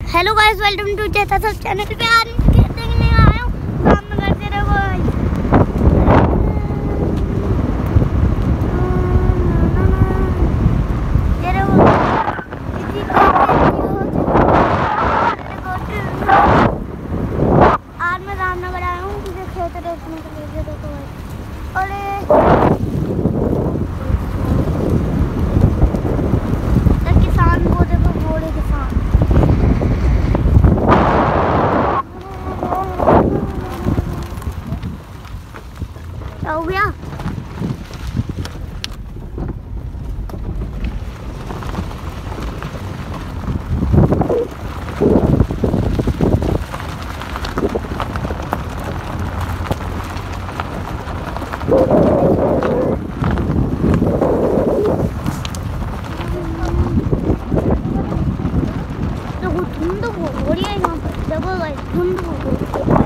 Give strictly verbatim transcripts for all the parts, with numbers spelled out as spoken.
Hello guys, welcome to चेता सब channel पे। आज खेत देखने आया हूँ, काम में करते रहो गाइस। ये रहो इसी आज मैं रामनगर आया हूँ मुझे खेत देखने के लिए। देखो गाइस, अरे किसान को देखो, घोड़े किसान हो गया। देखो धुंध हो रही है यहाँ पर। देखो गाइस, धुंध हो रही है।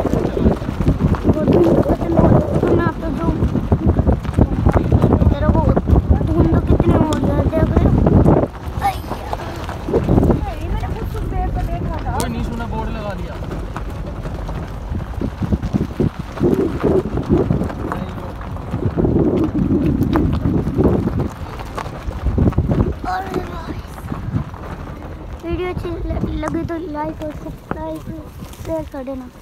बोर्ड लगा दिया। वीडियो अच्छी लगी तो लाइक और सब्सक्राइब शेयर कर देना।